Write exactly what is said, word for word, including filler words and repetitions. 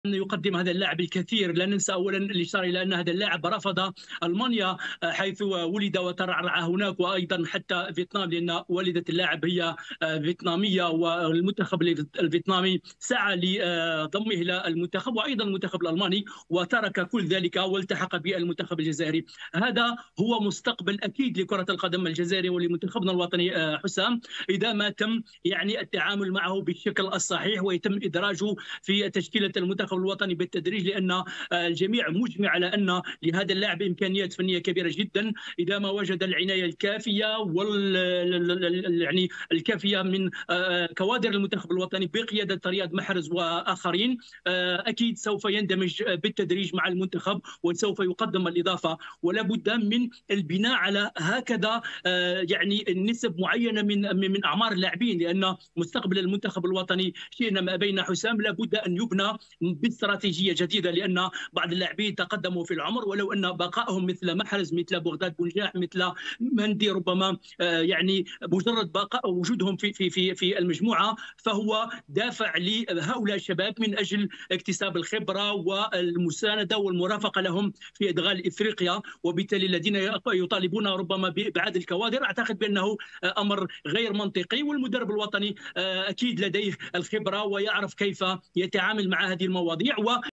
أن يقدم هذا اللاعب الكثير. لا ننسى أولا الإشارة إلى أن هذا اللاعب رفض ألمانيا حيث ولد وترعرع هناك، وأيضا حتى فيتنام لأن والدة اللاعب هي فيتنامية، والمنتخب الفيتنامي سعى لضمه إلى المنتخب وأيضا المنتخب الألماني، وترك كل ذلك والتحق بالمنتخب الجزائري. هذا هو مستقبل أكيد لكرة القدم الجزائرية ولمنتخبنا الوطني حسام، إذا ما تم يعني التعامل معه بالشكل الصحيح ويتم إدراجه في تشكيلة المنتخب الوطني بالتدريج، لان الجميع مجمع على ان لهذا اللاعب امكانيات فنيه كبيره جدا اذا ما وجد العنايه الكافيه وال يعني الكافيه من كوادر المنتخب الوطني بقياده رياض محرز واخرين. اكيد سوف يندمج بالتدريج مع المنتخب وسوف يقدم الاضافه، ولا بد من البناء على هكذا يعني نسب معينه من من اعمار اللاعبين، لان مستقبل المنتخب الوطني شئنا ما ابينا حسام لابد ان يبنى باستراتيجيه جديده، لان بعض اللاعبين تقدموا في العمر، ولو ان بقائهم مثل محرز مثل بغداد بنجاح مثل مندي ربما يعني مجرد بقاء وجودهم في في في في المجموعه فهو دافع لهؤلاء الشباب من اجل اكتساب الخبره والمسانده والمرافقه لهم في ادغال افريقيا، وبالتالي الذين يطالبون ربما بابعاد الكوادر اعتقد بانه امر غير منطقي، والمدرب الوطني اكيد لديه الخبره ويعرف كيف يتعامل مع هذه المواضيع. و